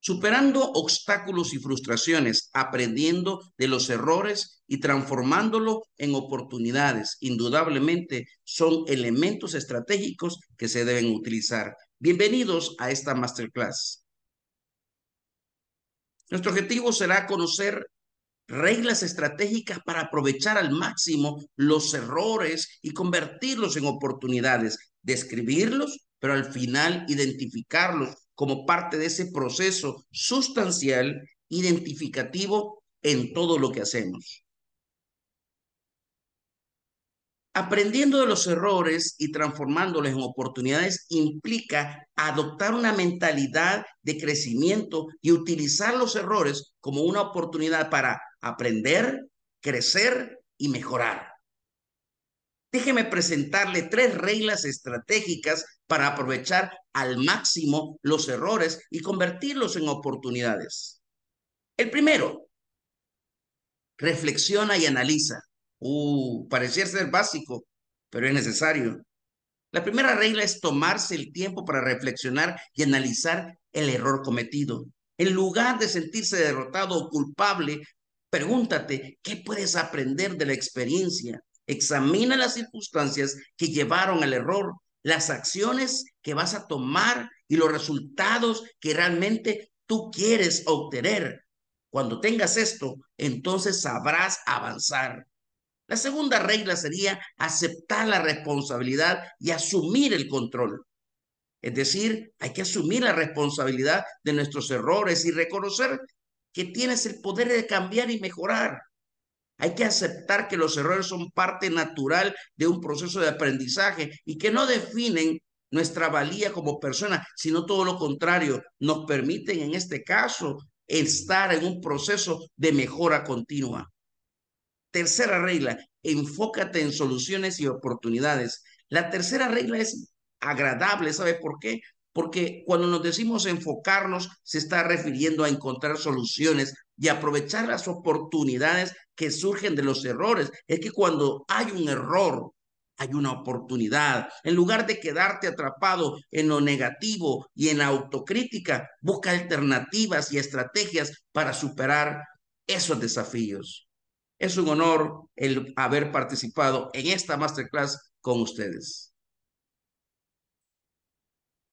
Superando obstáculos y frustraciones, aprendiendo de los errores y transformándolo en oportunidades. Indudablemente son elementos estratégicos que se deben utilizar. Bienvenidos a esta masterclass. Nuestro objetivo será conocer reglas estratégicas para aprovechar al máximo los errores y convertirlos en oportunidades, describirlos, pero al final identificarlos como parte de ese proceso sustancial, identificativo en todo lo que hacemos. Aprendiendo de los errores y transformándolos en oportunidades implica adoptar una mentalidad de crecimiento y utilizar los errores como una oportunidad para aprender, crecer y mejorar. Déjeme presentarle 3 reglas estratégicas para aprovechar al máximo los errores y convertirlos en oportunidades. El primero, reflexiona y analiza. Pareciera ser básico, pero es necesario. La primera regla es tomarse el tiempo para reflexionar y analizar el error cometido. En lugar de sentirse derrotado o culpable, pregúntate, ¿qué puedes aprender de la experiencia? Examina las circunstancias que llevaron al error, las acciones que vas a tomar y los resultados que realmente tú quieres obtener. Cuando tengas esto, entonces sabrás avanzar. La segunda regla sería aceptar la responsabilidad y asumir el control. Es decir, hay que asumir la responsabilidad de nuestros errores y reconocer que tienes el poder de cambiar y mejorar. Hay que aceptar que los errores son parte natural de un proceso de aprendizaje y que no definen nuestra valía como persona, sino todo lo contrario, nos permiten en este caso estar en un proceso de mejora continua. Tercera regla, enfócate en soluciones y oportunidades. La tercera regla es agradable, ¿sabe por qué? Porque cuando nos decimos enfocarnos, se está refiriendo a encontrar soluciones y aprovechar las oportunidades que surgen de los errores. Es que cuando hay un error, hay una oportunidad. En lugar de quedarte atrapado en lo negativo y en la autocrítica, busca alternativas y estrategias para superar esos desafíos. Es un honor el haber participado en esta masterclass con ustedes.